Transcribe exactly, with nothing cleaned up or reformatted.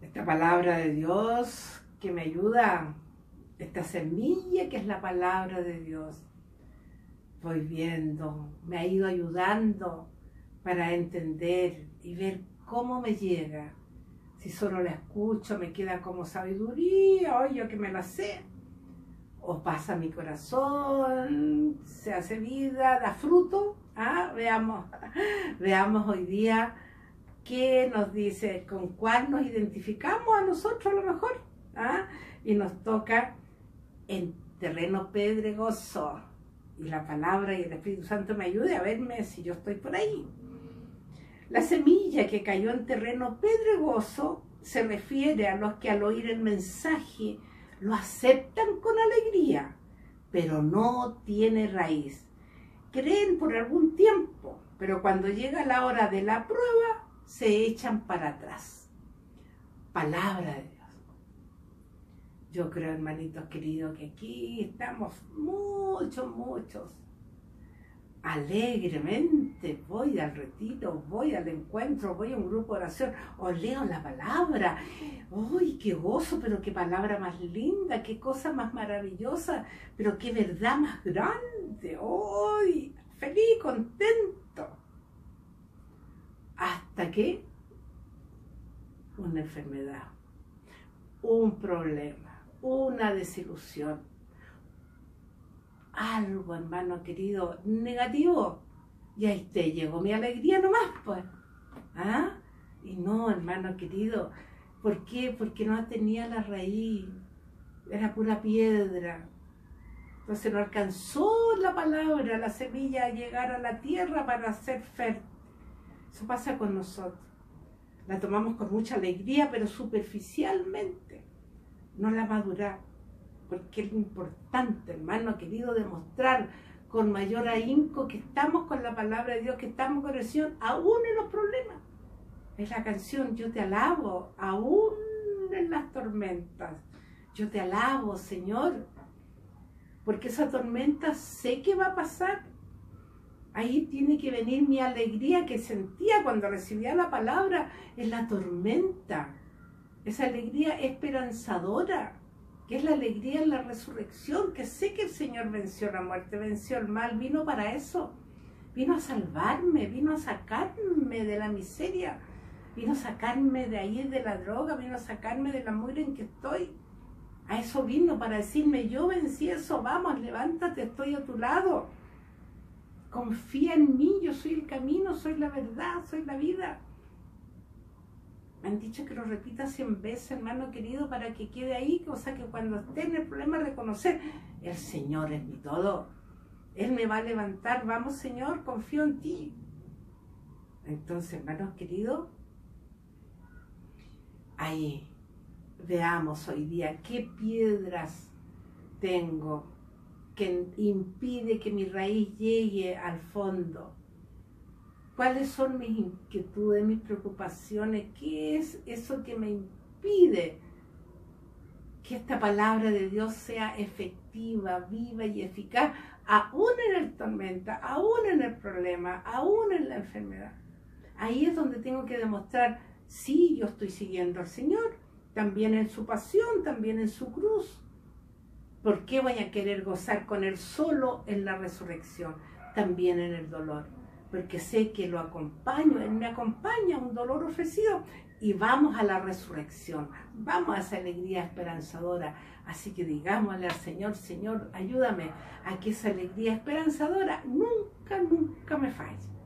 esta palabra de Dios que me ayuda, esta semilla que es la palabra de Dios, voy viendo, me ha ido ayudando para entender y ver cómo me llega. Si solo la escucho me queda como sabiduría, oye, que me la sé, o pasa a mi corazón, se hace vida, da fruto. ¿Ah? Veamos, veamos hoy día qué nos dice, con cuál nos identificamos a nosotros a lo mejor. ¿Ah? Y nos toca en terreno pedregoso. Y la palabra y el Espíritu Santo me ayude a verme si yo estoy por ahí. La semilla que cayó en terreno pedregoso se refiere a los que al oír el mensaje lo aceptan con alegría, pero no tiene raíz. Creen por algún tiempo, pero cuando llega la hora de la prueba, se echan para atrás. Palabra de Dios. Yo creo, hermanitos queridos, que aquí estamos muchos, muchos. Alegremente voy al retiro, voy al encuentro, voy a un grupo de oración, o leo la palabra. ¡Uy, qué gozo! Pero qué palabra más linda, qué cosa más maravillosa, pero qué verdad más grande. ¡Uy! Feliz, contento. Hasta que una enfermedad, un problema, una desilusión, algo, hermano querido, negativo, y ahí te llegó mi alegría nomás, pues. ¿Ah? Y no, hermano querido, ¿por qué? Porque no tenía la raíz, era pura piedra. Entonces no alcanzó la palabra, la semilla a llegar a la tierra para ser fértil. Eso pasa con nosotros. La tomamos con mucha alegría, pero superficialmente no la maduramos. Porque es importante, hermano querido, demostrar con mayor ahínco que estamos con la palabra de Dios, que estamos con oración, aún en los problemas. Es la canción, yo te alabo, aún en las tormentas. Yo te alabo, Señor, porque esa tormenta sé que va a pasar. Ahí tiene que venir mi alegría que sentía cuando recibía la palabra en la tormenta. Esa alegría esperanzadora, que es la alegría en la resurrección, que sé que el Señor venció la muerte, venció el mal, vino para eso, vino a salvarme, vino a sacarme de la miseria, vino a sacarme de ahí de la droga, vino a sacarme de la mugre en que estoy. A eso vino, para decirme, yo vencí eso, vamos, levántate, estoy a tu lado. Confía en mí, yo soy el camino, soy la verdad, soy la vida. Me han dicho que lo repita cien veces, hermano querido, para que quede ahí, cosa que cuando esté en el problema reconocer, el Señor es mi todo. Él me va a levantar, vamos Señor, confío en ti. Entonces, hermanos queridos, ahí veamos hoy día qué piedras tengo que impide que mi raíz llegue al fondo. ¿Cuáles son mis inquietudes, mis preocupaciones? ¿Qué es eso que me impide que esta palabra de Dios sea efectiva, viva y eficaz, aún en el tormenta, aún en el problema, aún en la enfermedad? Ahí es donde tengo que demostrar, sí, yo estoy siguiendo al Señor, también en su pasión, también en su cruz. ¿Por qué voy a querer gozar con Él solo en la resurrección? También en el dolor. Porque sé que lo acompaño, Él me acompaña, un dolor ofrecido, y vamos a la resurrección, vamos a esa alegría esperanzadora. Así que digámosle al Señor, Señor, ayúdame a que esa alegría esperanzadora nunca, nunca me falle.